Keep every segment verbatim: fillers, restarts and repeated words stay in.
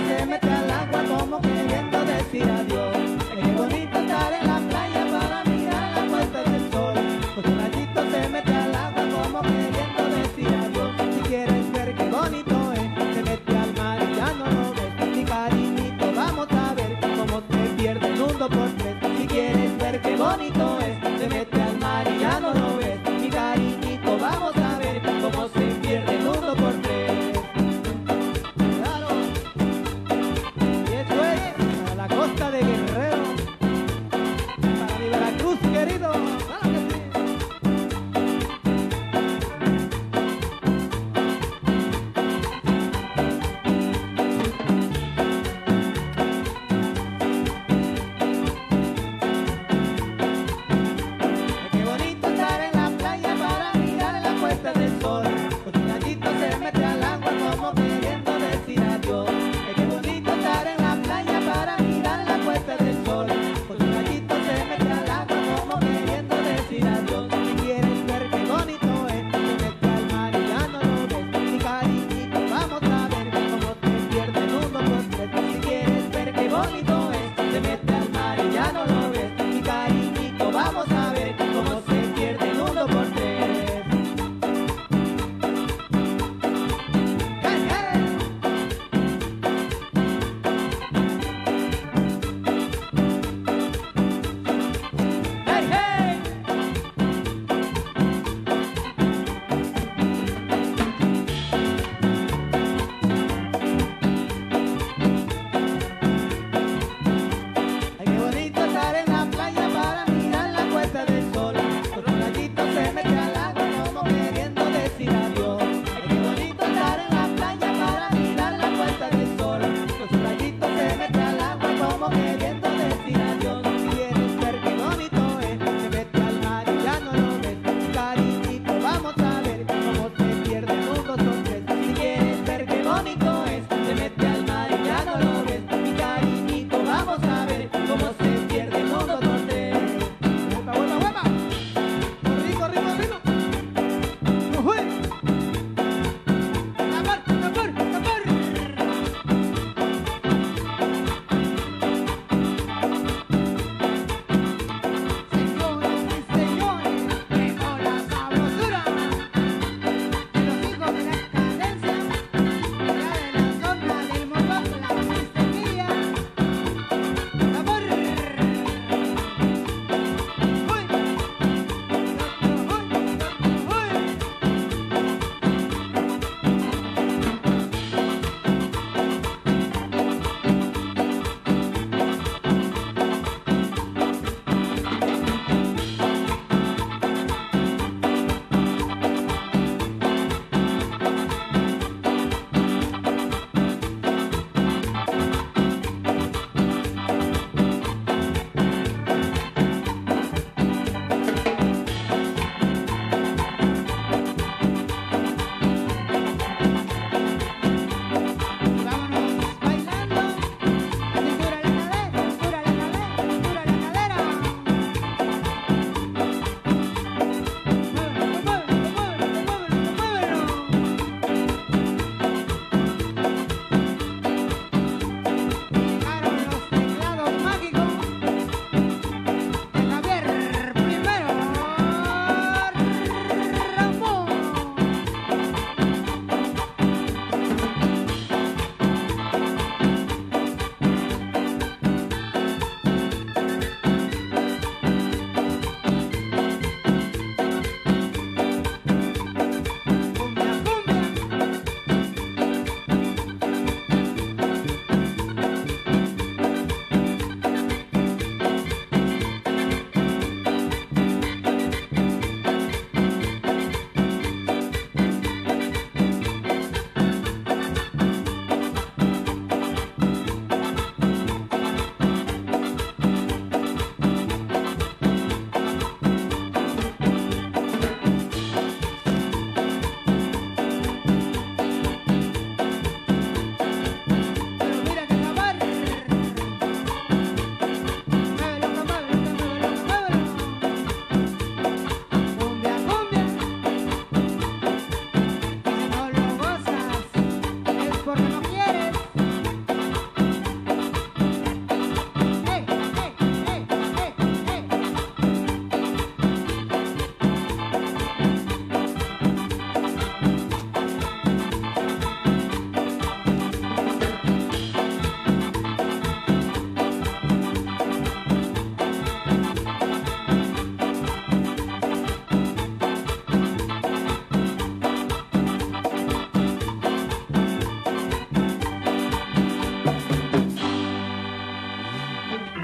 se mete al agua como queriendo decir adiós. Qué bonito estar en la playa para mirar la puesta del sol. Pues un ratito se mete al agua como queriendo decir adiós. Si quieres ver qué bonito es, se mete al mar y ya no lo ves. Mi cariñito, vamos a ver cómo se pierde el mundo por tres. Si quieres ver qué bonito es, se mete al mar y ya no lo ves. Mi cariñito, vamos a ver cómo se pierde el mundo por tres. Claro, y eso es a la costa de Guerrero.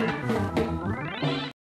Thank you.